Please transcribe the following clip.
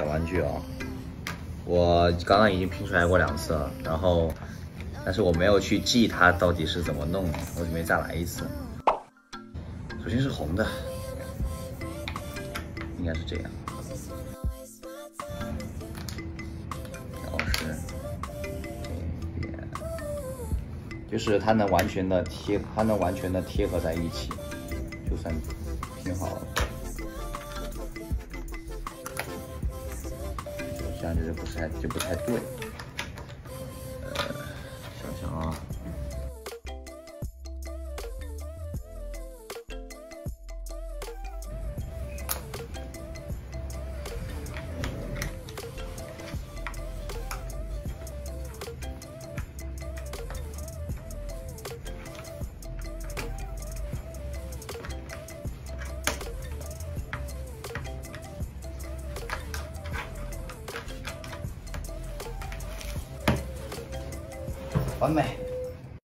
小玩具哦，我刚刚已经拼出来过2次了，然后，但是我没有去记它到底是怎么弄的，我准备再来一次。首先是红的，应该是这样，然后是这边，就是它能完全的贴合在一起，就算拼好了。 这样就是不太对，想想啊，完美。